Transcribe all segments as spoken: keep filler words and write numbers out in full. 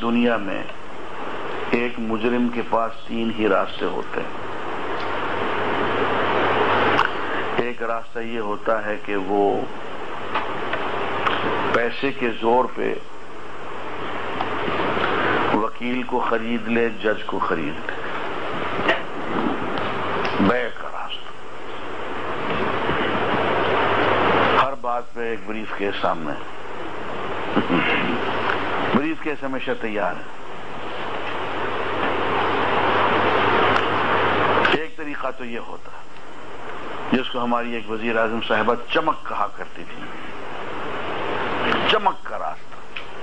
دنیا میں ایک مجرم کے پاس تین ہی راستے ہوتے ہیں. ایک راستہ یہ ہوتا ہے کہ وہ پیسے کے زور پہ وکیل کو خرید لے، جج کو خرید لے، بیع کا راستہ. ہر بات پہ ایک بریف کیس سامنے، بریف کیس ہمیشہ تیار ہے. ایک طریقہ تو یہ ہوتا ہے جس کو ہماری ایک وزیر اعظم صاحبہ چمک کہا کرتی تھی، چمک کا راستہ.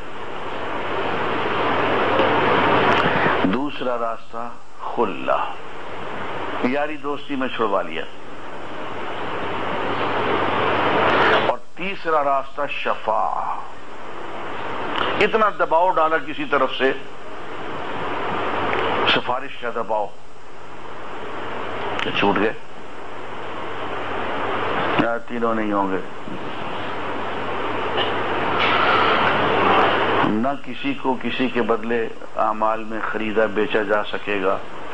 دوسرا راستہ خلا، یاری دوستی میں چھڑوا لیا. اور تیسرا راستہ شفاعہ، اتنا دباؤ ڈالا کسی طرف سے، سفارش کا دباؤ کہ چھوٹ گئے، یا تینوں نہیں ہوں گے. نہ کسی کو کسی کے بدلے اعمال میں خریدا بیچا جا سکے گا،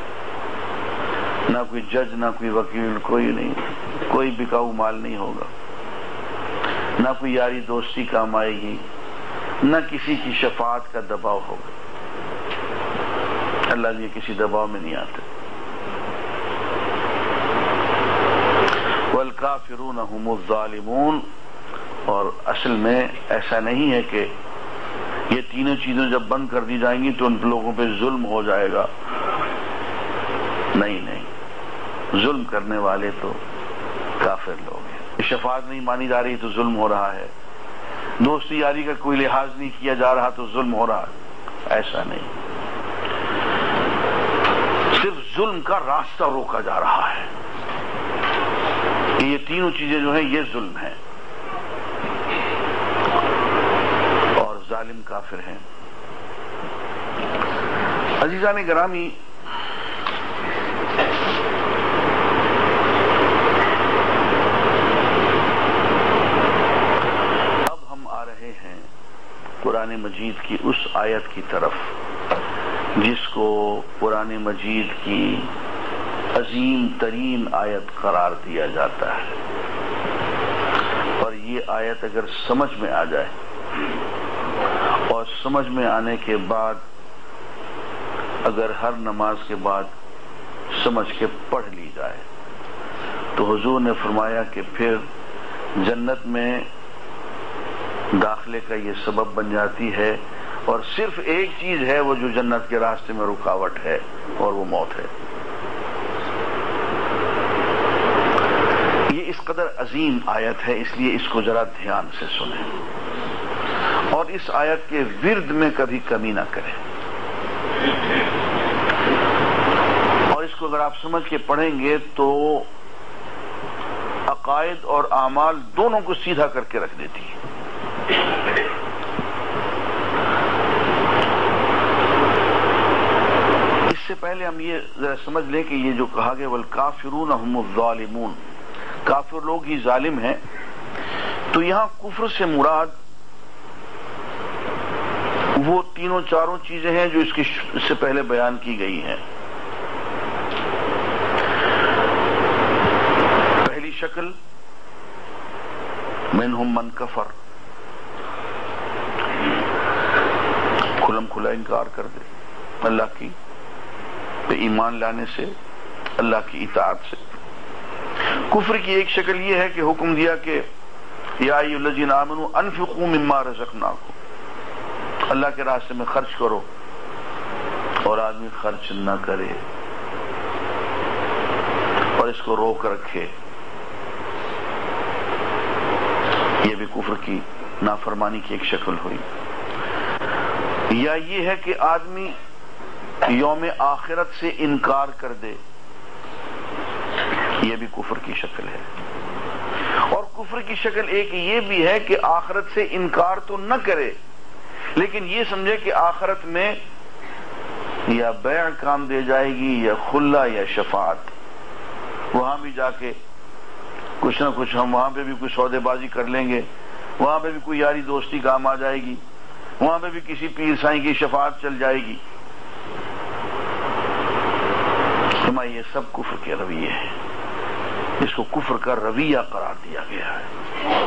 نہ کوئی جج، نہ کوئی وکیل، کوئی نہیں، کوئی بکاؤ مال نہیں ہوگا، نہ کوئی یاری دوستی کام آئے گی، نہ کسی کی شفاعت کا دباؤ ہوگا. اللہ یہ کسی دباؤ میں نہیں آتے. والکافرون هم الظالمون. اور اصل میں ایسا نہیں ہے کہ یہ تینوں چیزیں جب بند کر دی جائیں گی تو ان لوگوں پہ ظلم ہو جائے گا. نہیں نہیں، ظلم کرنے والے تو کافر لوگ ہیں. شفاعت نہیں مانی جا رہی تو ظلم ہو رہا ہے، دوستی یاری کا کوئی لحاظ نہیں کیا جا رہا تو ظلم ہو رہا ہے. ایسا نہیں، صرف ظلم کا راستہ روکا جا رہا ہے. یہ تینوں چیزیں جو ہیں یہ ظلم ہے اور ظالم کافر ہیں. عزیزان گرامی، اب ہم آ رہے ہیں قرآن مجید کی اس آیت کی طرف جس کو قرآن مجید کی عظیم ترین آیت قرار دیا جاتا ہے. اور یہ آیت اگر سمجھ میں آ جائے اور سمجھ میں آنے کے بعد اگر ہر نماز کے بعد سمجھ کے پڑھ لی جائے تو حضور نے فرمایا کہ پھر جنت میں داخلے کا یہ سبب بن جاتی ہے. اور صرف ایک چیز ہے وہ جو جنت کے راستے میں رکاوٹ ہے، اور وہ موت ہے. یہ اس قدر عظیم آیت ہے، اس لیے اس کو ذرا دھیان سے سنیں اور اس آیت کے ورد میں کبھی کمی نہ کریں. اور اس کو اگر آپ سمجھ کے پڑھیں گے تو عقائد اور اعمال دونوں کو سیدھا کر کے رکھ دیتی ہے. اس سے پہلے ہم یہ ذرا سمجھ لیں کہ یہ جو کہا گیا والکافرون هم الظالمون، کافر لوگ ہی ظالم ہیں، تو یہاں کفر سے مراد وہ تینوں چاروں چیزیں ہیں جو اس کی اس سے پہلے بیان کی گئی ہیں. پہلی شکل منہم من کفر، کھلم کھلا انکار کر دے اللہ کی پہ ایمان لانے سے، اللہ کی اطاعت سے. کفر کی ایک شکل یہ ہے کہ حکم دیا کہ یا ایھا الذین آمنوا انفقوا مما رزقناکم، اللہ کے راستے میں خرچ کرو، اور آدمی خرچ نہ کرے اور اس کو روک رکھے. یہ بھی کفر کی نافرمانی کی ایک شکل ہوئی. یا یہ ہے کہ آدمی یوم آخرت سے انکار کر دے، یہ بھی کفر کی شکل ہے. اور کفر کی شکل ایک یہ بھی ہے کہ آخرت سے انکار تو نہ کرے لیکن یہ سمجھے کہ آخرت میں یا بیع کام دے جائے گی یا خلا یا شفاعت، وہاں بھی جا کے کچھ نہ کچھ ہم وہاں پہ بھی کوئی سودے بازی کر لیں گے، وہاں پہ بھی کوئی یاری دوستی کام آ جائے گی، وہاں پہ بھی کسی پیر سائیں کی شفاعت چل جائے گی. فرمایا یہ سب کفر کے رویے ہیں، اس کو کفر کا رویہ قرار دیا گیا ہے.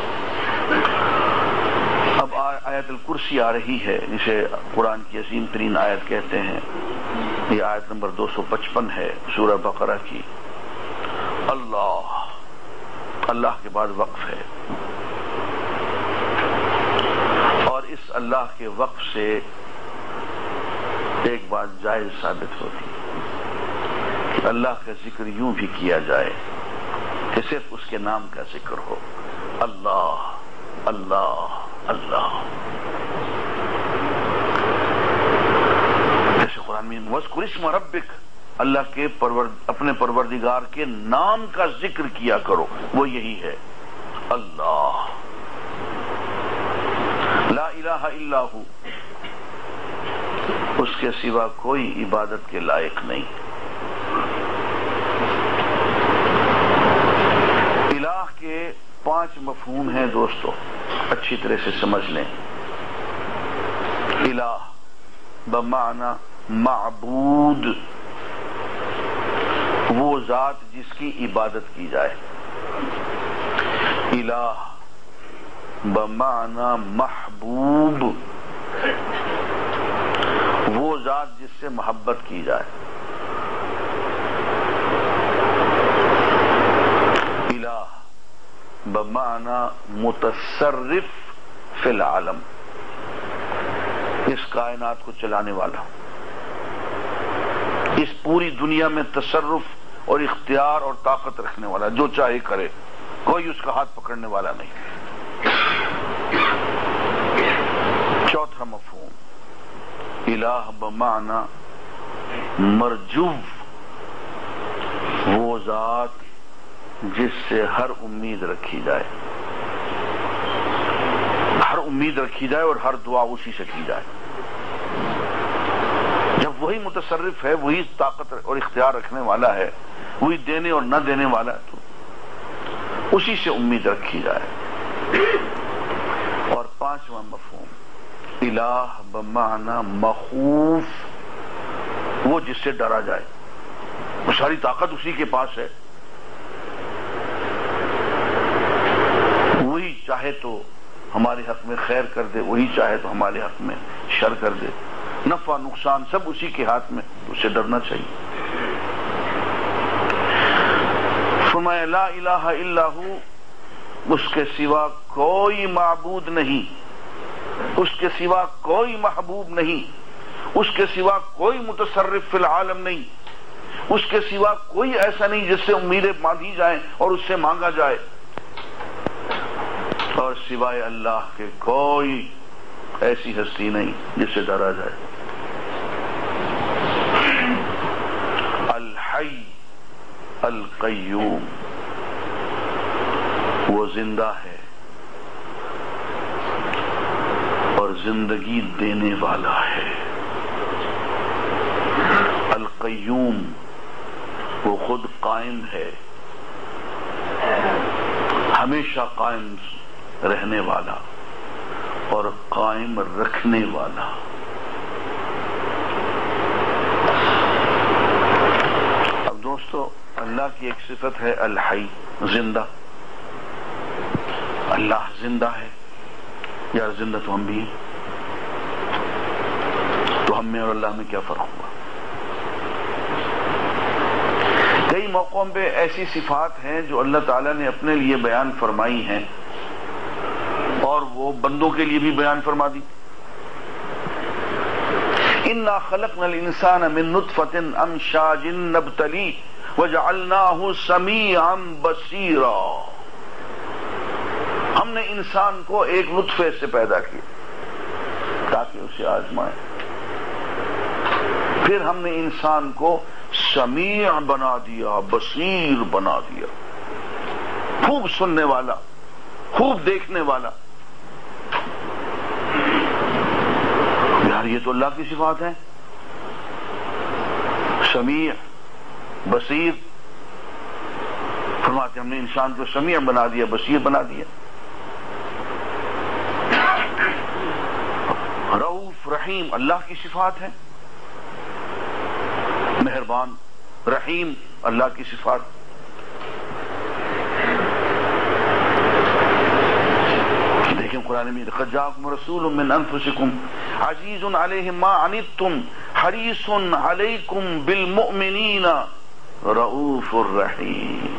اب آیت الکرسی آ رہی ہے جسے قرآن کی عظیم ترین آیت کہتے ہیں. یہ آیت نمبر دو سو پچپن ہے سورہ بقرہ کی. اللہ اللہ کے بعد وقف ہے، اور اس اللہ کے وقف سے ایک بات جائز ثابت ہوتی کہ اللہ کا ذکر یوں بھی کیا جائے کہ صرف اس کے نام کا ذکر ہو. اللہ اللہ اللہ، جیسے قرآن میں وَاذْكُرِ اسْمَ رَبِّكَ، اللہ کے پرور اپنے پروردگار کے نام کا ذکر کیا کرو، وہ یہی ہے اللہ. لا الہ الا ہو، اس کے سوا کوئی عبادت کے لائق نہیں. الہ کے پانچ مفہوم ہیں دوستو، اچھی طرح سے سمجھ لیں. الہ بمعنی معبود، وہ ذات جس کی عبادت کی جائے. الہ بمعنی محبوب، وہ ذات جس سے محبت کی جائے. الہ بمعنی متصرف فی العالم، اس کائنات کو چلانے والا، اس پوری دنیا میں تصرف اور اختیار اور طاقت رکھنے والا، جو چاہے کرے، کوئی اس کا ہاتھ پکڑنے والا نہیں. چوتھا مفہوم، الہ بمعنی مرجو، وہ ذات جس سے ہر امید رکھی جائے، ہر امید رکھی جائے اور ہر دعا اسی سے کی جائے. جب وہی متصرف ہے، وہی طاقت اور اختیار رکھنے والا ہے، وہی دینے اور نہ دینے والا ہے، تو اسی سے امید رکھی جائے. اور پانچواں مفہوم، الہ بمعنی مخوف، وہ جس سے ڈرا جائے، وہ ساری طاقت اسی کے پاس ہے، وہی چاہے تو ہمارے حق میں خیر کر دے، وہی چاہے تو ہمارے حق میں شر کر دے. نفع نقصان سب اسی کے ہاتھ میں، اسے ڈرنا چاہیے. فرمایا لا الہ الا ہو، اس کے سوا کوئی معبود نہیں، اس کے سوا کوئی محبوب نہیں، اس کے سوا کوئی متصرف فی العالم نہیں، اس کے سوا کوئی ایسا نہیں جس سے امیدیں باندھی جائیں اور اس سے مانگا جائے. اور سوائے اللہ کے کوئی ایسی ہستی نہیں جس سے ڈرا جائے. الحی القیوم، وہ زندہ ہے اور زندگی دینے والا ہے. القیوم، وہ خود قائم ہے، ہمیشہ قائم رہنے والا اور قائم رکھنے والا. اب دوستو، اللہ کی ایک صفت ہے الحی، زندہ. اللہ زندہ ہے، یار زندہ تو ہم بھی ہیں، تو ہم میں اور اللہ میں کیا فرق ہوا؟ کئی موقعوں پہ ایسی صفات ہیں جو اللہ تعالیٰ نے اپنے لیے بیان فرمائی ہیں اور وہ بندوں کے لیے بھی بیان فرما دی. انا خلقنا الانسان من نطفۃ امشاج نبتلیہ وجعلناہ سمیعا بصیرا، ہم نے انسان کو ایک نطفے سے پیدا کیا تاکہ اسے آزمائے، پھر ہم نے انسان کو سمیع بنا دیا، بصیر بنا دیا، خوب سننے والا، خوب دیکھنے والا. یار یہ تو اللہ کی صفات ہیں، سمیع بصیر. فرماتے ہم نے انسان کو سمیع بنا دیا، بصیر بنا دیا. رحیم اللہ کی صفات ہیں، مہربان، رحیم اللہ کی صفات. دیکھیں قرآن میں قد جاءکم رسول من انفسکم عزیز علیہ ما عنتم حریص علیکم بالمؤمنین رؤوف الرحیم.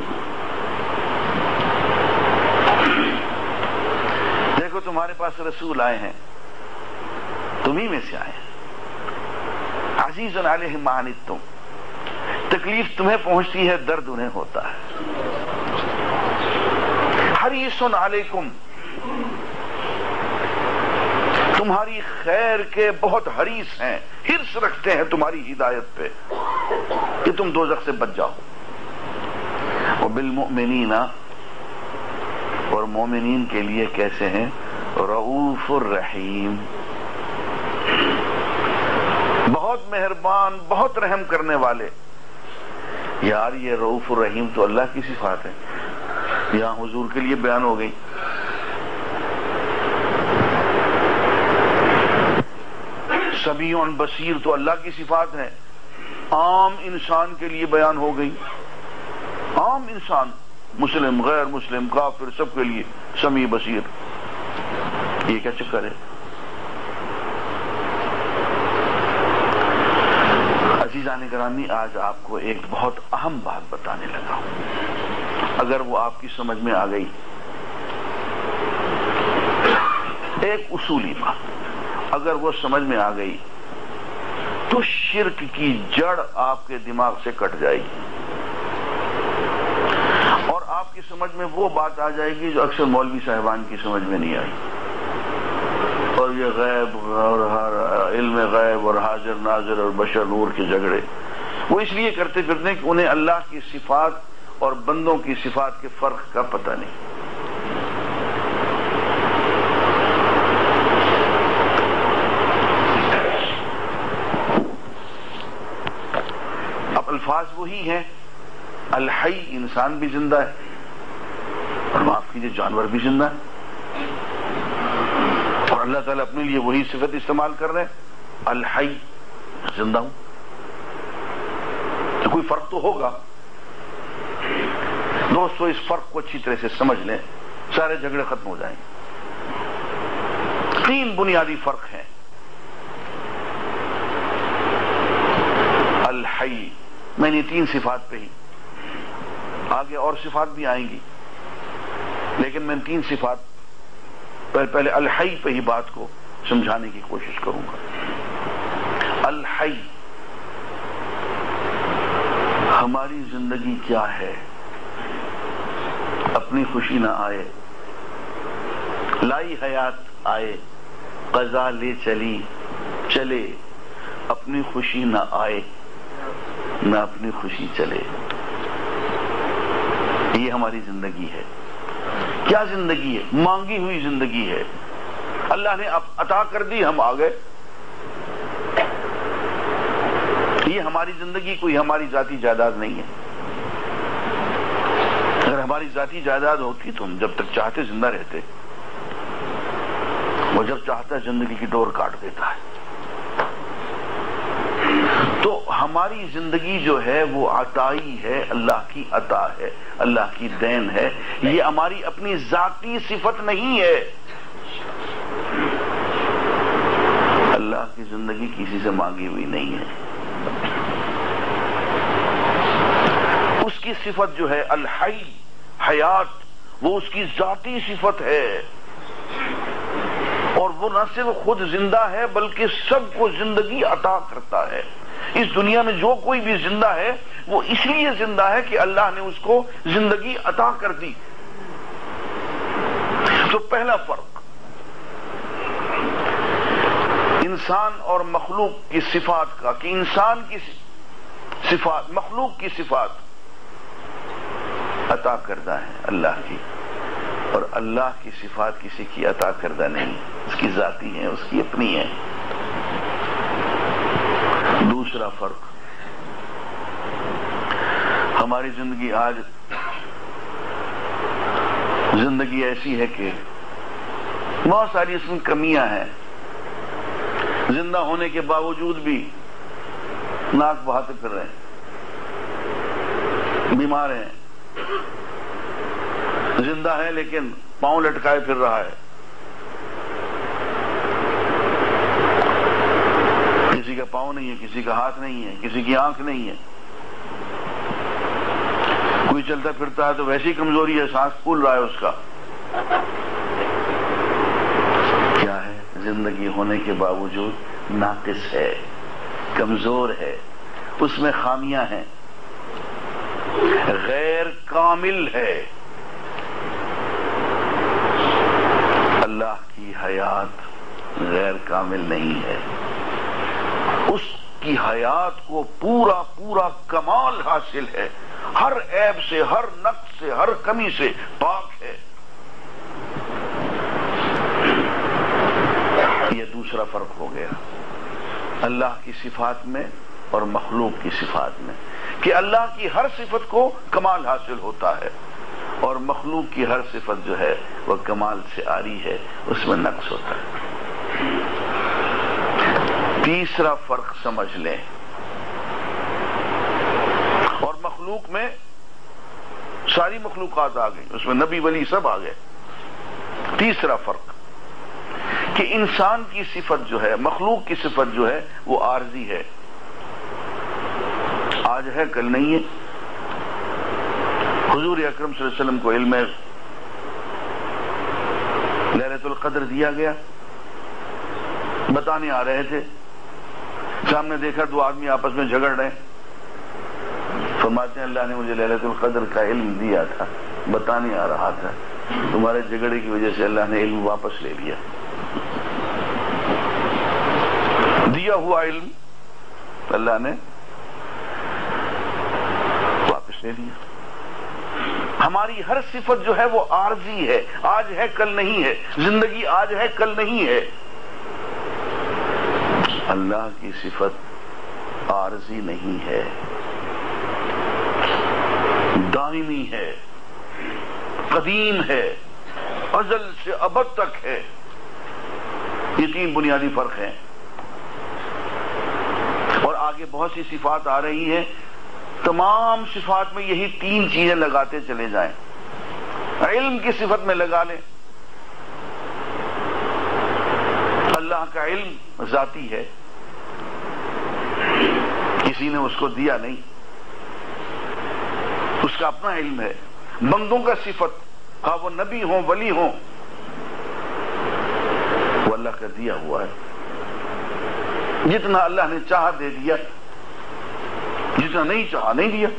دیکھو تمہارے پاس رسول آئے ہیں، تمہیں میں سے آئے ہیں. عزیز علیہ ما عنتم، تکلیف تمہیں پہنچتی ہے، درد انہیں ہوتا ہے. حریص علیکم، تمہاری خیر کے بہت حریص ہیں، حرص رکھتے ہیں تمہاری ہدایت پہ کہ تم دوزخ سے بچ جاؤ. وبالمؤمنین، اور مومنین کے لیے کیسے ہیں؟ رؤوف الرحیم، بہت مہربان، بہت رحم کرنے والے. یار یہ رؤوف الرحیم تو اللہ کی صفات ہے، یہاں حضور کے لیے بیان ہو گئی. سمیع بصیر تو اللہ کی صفات ہے، عام انسان کے لیے بیان ہو گئی. عام انسان، مسلم، غیر مسلم، کافر، سب کے لیے سمیع بصیر. یہ کیا چکر ہے؟ عزیزان گرامی، آج آپ کو ایک بہت اہم بات بتانے لگا ہوں، اگر وہ آپ کی سمجھ میں آ گئی، ایک اصولی بات اگر وہ سمجھ میں آ گئی تو شرک کی جڑ آپ کے دماغ سے کٹ جائے گی، اور آپ کی سمجھ میں وہ بات آ جائے گی جو اکثر مولوی صاحبان کی سمجھ میں نہیں آئی. اور یہ غیب اور علم غیب اور حاضر ناظر اور بشر نور کے جھگڑے وہ اس لیے کرتے پھرتے ہیں کہ انہیں اللہ کی صفات اور بندوں کی صفات کے فرق کا پتہ نہیں. اب الفاظ وہی ہیں، الحی انسان بھی زندہ ہے، اور معاف کیجیے جانور بھی زندہ ہے، اور اللہ تعالیٰ اپنے لیے وہی صفت استعمال کر رہے ہیں، الحی، زندہ ہوں. تو کوئی فرق تو ہوگا. دوستو اس فرق کو اچھی طرح سے سمجھ لیں، سارے جھگڑے ختم ہو جائیں. تین بنیادی فرق ہیں. الحی، میں نے تین صفات پہ ہی، آگے اور صفات بھی آئیں گی، لیکن میں تین صفات پہلے الحی پہ ہی بات کو سمجھانے کی کوشش کروں گا. الحی، ہماری زندگی کیا ہے؟ اپنی خوشی نہ آئے، لائی حیات آئے، قضا لے چلی چلے، اپنی خوشی نہ آئے نہ اپنی خوشی چلے. یہ ہماری زندگی ہے. کیا زندگی ہے؟ مانگی ہوئی زندگی ہے. اللہ نے عطا کر دی، ہم آ گئے. یہ ہماری زندگی کوئی ہماری ذاتی جائیداد نہیں ہے. اگر ہماری ذاتی جائیداد ہوتی تو ہم جب تک چاہتے زندہ رہتے. وہ جب چاہتا ہے زندگی کی ڈور کاٹ دیتا ہے. تو ہماری زندگی جو ہے وہ عطائی ہے، اللہ کی عطا ہے، اللہ کی دین ہے. یہ ہماری اپنی ذاتی صفت نہیں ہے. اللہ کی زندگی کسی سے مانگی ہوئی نہیں ہے. اس کی صفت جو ہے الحی، حیات، وہ اس کی ذاتی صفت ہے. اور وہ نہ صرف خود زندہ ہے بلکہ سب کو زندگی عطا کرتا ہے. اس دنیا میں جو کوئی بھی زندہ ہے وہ اس لیے زندہ ہے کہ اللہ نے اس کو زندگی عطا کر دی. تو پہلا فرق انسان اور مخلوق کی صفات کا، کہ انسان کی صفات مخلوق کی صفات عطا کردہ ہے اللہ کی، اور اللہ کی صفات کسی کی عطا کردہ نہیں، اس کی ذاتی ہیں، اس کی اپنی ہیں. دوسرا فرق، ہماری زندگی آج زندگی ایسی ہے کہ بہت ساری اس میں کمیاں ہیں، زندہ ہونے کے باوجود بھی ناک بہاتے پھر رہے ہیں، بیمار ہیں، زندہ ہے لیکن پاؤں لٹکائے پھر رہا ہے، کسی کا پاؤں نہیں ہے، کسی کا ہاتھ نہیں ہے، کسی کی آنکھ نہیں ہے، کوئی چلتا پھرتا ہے تو ویسی کمزوری ہے، سانس پھول رہا ہے اس کا. کیا ہے؟ زندگی ہونے کے باوجود ناقص ہے، کمزور ہے، اس میں خامیاں ہیں، غیر کامل ہے. اللہ کی حیات غیر کامل نہیں ہے، اس کی حیات کو پورا پورا کمال حاصل ہے، ہر عیب سے، ہر نقص سے، ہر کمی سے پاک ہے. یہ دوسرا فرق ہو گیا اللہ کی صفات میں اور مخلوق کی صفات میں، کہ اللہ کی ہر صفت کو کمال حاصل ہوتا ہے اور مخلوق کی ہر صفت جو ہے وہ کمال سے عاری ہے، اس میں نقص ہوتا ہے. تیسرا فرق سمجھ لیں، اور مخلوق میں ساری مخلوقات آ گئی، اس میں نبی ولی سب آ گئے. تیسرا فرق کہ انسان کی صفت جو ہے، مخلوق کی صفت جو ہے وہ عارضی ہے، آج ہے کل نہیں ہے. حضور اکرم صلی اللہ علیہ وسلم کو علم لیلۃ القدر دیا گیا، بتانے آ رہے تھے، سامنے دیکھا دو آدمی آپس میں جھگڑ رہے ہیں، فرماتے ہیں اللہ نے مجھے لیلۃ القدر کا علم دیا تھا، بتانے آ رہا تھا، تمہارے جھگڑے کی وجہ سے اللہ نے علم واپس لے لیا. دیا ہوا علم اللہ نے واپس لے لیا. ہماری ہر صفت جو ہے وہ عارضی ہے، آج ہے کل نہیں ہے، زندگی آج ہے کل نہیں ہے. اللہ کی صفت عارضی نہیں ہے، دائمی ہے، قدیم ہے، ازل سے ابد تک ہے. یہ تین بنیادی فرق ہیں، اور آگے بہت سی صفات آ رہی ہیں، تمام صفات میں یہی تین چیزیں لگاتے چلے جائیں. علم کی صفت میں لگا لیں، اللہ کا علم ذاتی ہے، کسی نے اس کو دیا نہیں، اس کا اپنا علم ہے. بندوں کا صفت، ہاں وہ نبی ہوں ولی ہوں، وہ اللہ کا دیا ہوا ہے، جتنا اللہ نے چاہا دے دیا، جتنا نہیں چاہا نہیں دیا.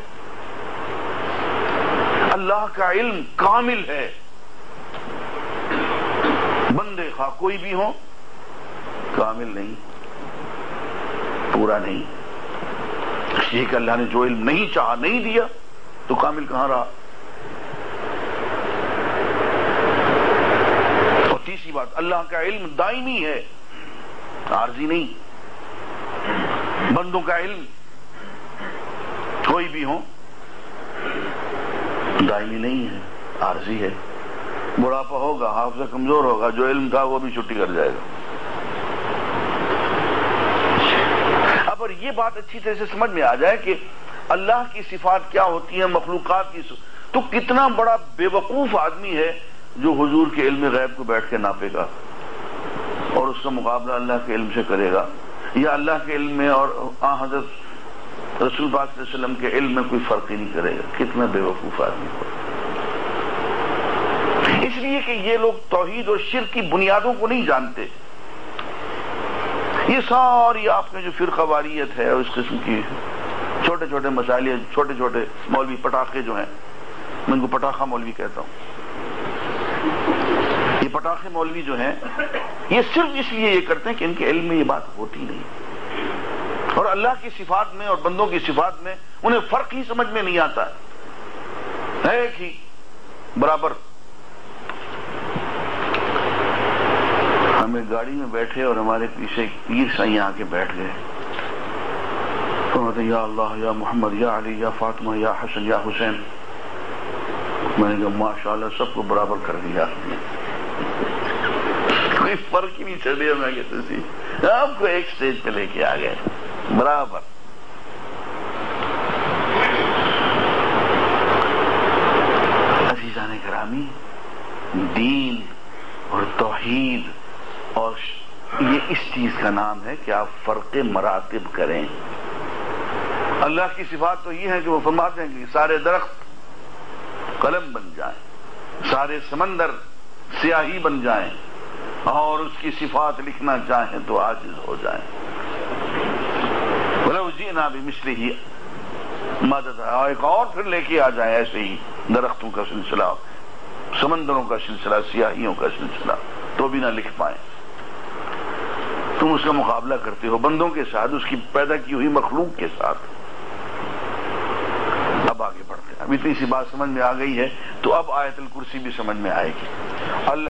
اللہ کا علم کامل ہے، بندے خواہ کوئی بھی ہو کامل نہیں، پورا نہیں. اس لیے کہ اللہ نے جو علم نہیں چاہا نہیں دیا تو کامل کہاں رہا. اور تیسری بات، اللہ کا علم دائمی ہے، عارضی نہیں. بندوں کا علم کوئی بھی ہو دائمی نہیں ہے، عارضی ہے. بڑھاپا ہوگا، حافظہ کمزور ہوگا، جو علم تھا وہ بھی چھٹی کر جائے گا. اب اور یہ بات اچھی طرح سے سمجھ میں آ جائے کہ اللہ کی صفات کیا ہوتی ہیں، مخلوقات کی، تو کتنا بڑا بے وقوف آدمی ہے جو حضور کے علم غیب کو بیٹھ کے ناپے گا اور اس کا مقابلہ اللہ کے علم سے کرے گا، یا اللہ کے علم میں اور آن حضرت رسول پاک صلی اللہ علیہ وسلم کے علم میں کوئی فرق ہی نہیں کرے گا. کتنا بے وقوف آدمی ہو. اس لیے کہ یہ لوگ توحید اور شرک کی بنیادوں کو نہیں جانتے. یہ ساری آپ میں جو فرقواریت ہے اس قسم کی چھوٹے چھوٹے مسائل، چھوٹے چھوٹے مولوی پٹاخے جو ہیں، میں ان کو پٹاخہ مولوی کہتا ہوں، یہ پٹاخے مولوی جو ہیں یہ صرف اس لیے یہ کرتے ہیں کہ ان کے علم میں یہ بات ہوتی نہیں، اور اللہ کی صفات میں اور بندوں کی صفات میں انہیں فرق ہی سمجھ میں نہیں آتا ہے، ایک ہی برابر. ہمیں گاڑی میں بیٹھے اور ہمارے پیچھے پیر سائیں آ کے بیٹھ گئے، یا اللہ یا محمد یا علی یا فاطمہ یا حسن یا حسین. میں نے کہا ماشاءاللہ سب کو برابر کر دیا. کوئی فرق ہی نہیں چلے. میں کہتے سی آپ کو ایک سٹیج پہ لے کے آ گئے برابر. عزیزان گرامی، دین اور توحید اور یہ اس چیز کا نام ہے کہ آپ فرق مراتب کریں. اللہ کی صفات تو یہ ہے کہ وہ فرماتے ہیں کہ سارے درخت قلم بن جائیں، سارے سمندر سیاہی بن جائیں، اور اس کی صفات لکھنا چاہیں تو عاجز ہو جائیں. وَلَوْ جِئْنَا بِمِثْلِهِ مَدَدَ، اور ایک اور پھر لے کے آ جائیں ایسے ہی درختوں کا سلسلہ، سمندروں کا سلسلہ، سیاہیوں کا سلسلہ، تو بھی نہ لکھ پائیں. تم اس کا مقابلہ کرتے ہو بندوں کے ساتھ، اس کی پیدا کی ہوئی مخلوق کے ساتھ. اب آگے بڑھتے ہیں. اب اتنی سی بات سمجھ میں آ گئی ہے تو اب آیت الکرسی بھی سمجھ میں آئے گی.